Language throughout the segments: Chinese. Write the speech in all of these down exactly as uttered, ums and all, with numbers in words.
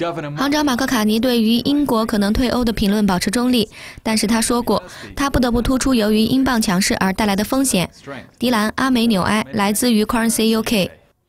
行长马克卡尼对于英国可能退欧的评论保持中立，但是他说过，他不得不突出由于英镑强势而带来的风险。迪兰·阿梅纽埃来自于 Currency U K。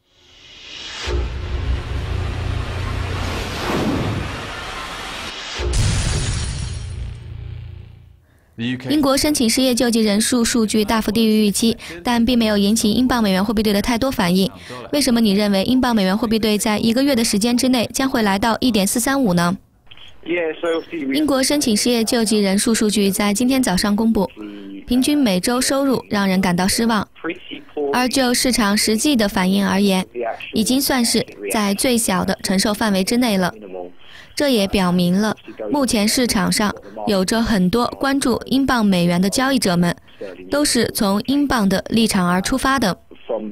英国申请失业救济人数数据大幅低于预期，但并没有引起英镑美元货币对的太多反应。为什么你认为英镑美元货币对在一个月的时间之内将会来到 一点四三五 呢？英国申请失业救济人数数据在今天早上公布，平均每周收入让人感到失望，而就市场实际的反应而言，已经算是在最小的承受范围之内了。这也表明了，目前市场上有着很多关注英镑美元的交易者们，都是从英镑的立场而出发的。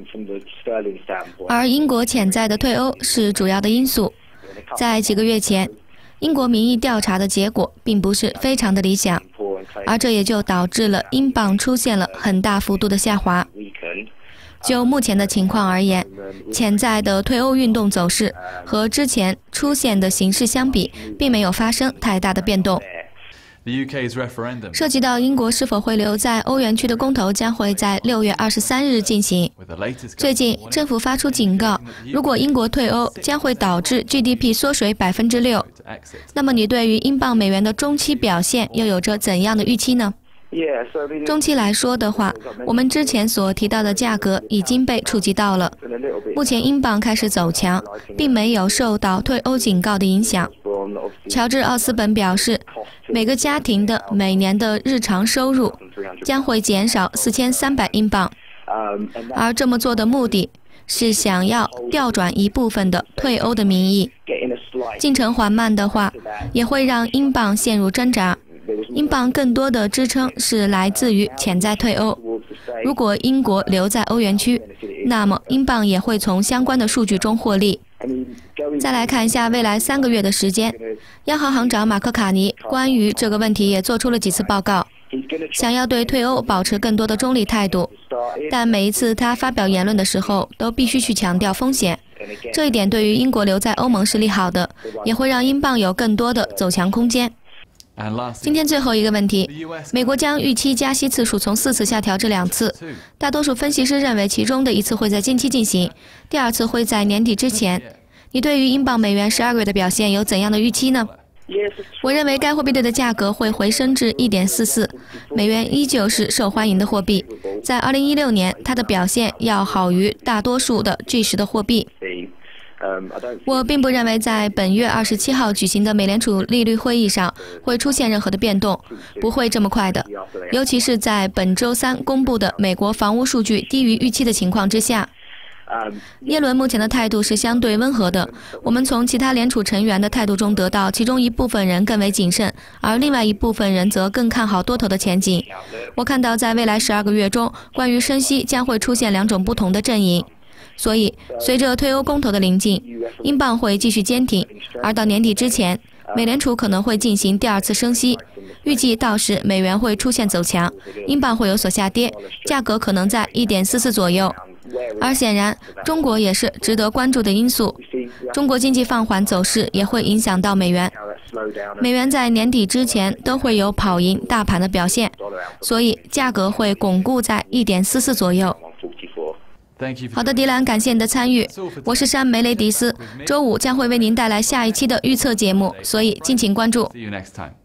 而英国潜在的退欧是主要的因素。在几个月前，英国民意调查的结果并不是非常的理想，而这也就导致了英镑出现了很大幅度的下滑。就目前的情况而言，潜在的退欧运动走势和之前出现的形势相比，并没有发生太大的变动。涉及到英国是否会留在欧元区的公投将会在六月二十三日进行。最近，政府发出警告，如果英国退欧，将会导致 G D P 缩水百分之六。那么，你对于英镑美元的中期表现又有着怎样的预期呢？中期来说的话，我们之前所提到的价格已经被触及到了。目前英镑开始走强，并没有受到退欧警告的影响。乔治·奥斯本表示，每个家庭的每年的日常收入将会减少四千三百英镑，而这么做的目的是想要调转一部分的退欧的民意。进程缓慢的话，也会让英镑陷入挣扎。英镑更多的支撑是来自于潜在退欧。如果英国留在欧元区，那么英镑也会从相关的数据中获利。再来看一下未来三个月的时间，央行行长马克卡尼关于这个问题也做出了几次报告，想要对退欧保持更多的中立态度，但每一次他发表言论的时候都必须去强调风险。这一点对于英国留在欧盟是利好的，也会让英镑有更多的走强空间。今天最后一个问题，美国将预期加息次数从四次下调至两次，大多数分析师认为其中的一次会在近期进行，第二次会在年底之前。你对于英镑美元十二个月的表现有怎样的预期呢？我认为该货币对的价格会回升至 一点四四， 美元依旧是受欢迎的货币，在二零一六年它的表现要好于大多数的 G 十 的货币。我并不认为在本月二十七号举行的美联储利率会议上会出现任何的变动，不会这么快的，尤其是在本周三公布的美国房屋数据低于预期的情况之下。耶伦目前的态度是相对温和的，我们从其他联储成员的态度中得到，其中一部分人更为谨慎，而另外一部分人则更看好多头的前景。我看到在未来十二个月中，关于升息将会出现两种不同的阵营。所以，随着退欧公投的临近，英镑会继续坚挺，而到年底之前，美联储可能会进行第二次升息。预计到时美元会出现走强，英镑会有所下跌，价格可能在 一点四四 左右。而显然，中国也是值得关注的因素。中国经济放缓走势也会影响到美元。美元在年底之前都会有跑赢大盘的表现，所以价格会巩固在 一点四四 左右。好的，迪兰，感谢你的参与。我是山梅雷迪斯，周五将会为您带来下一期的预测节目，所以敬请关注。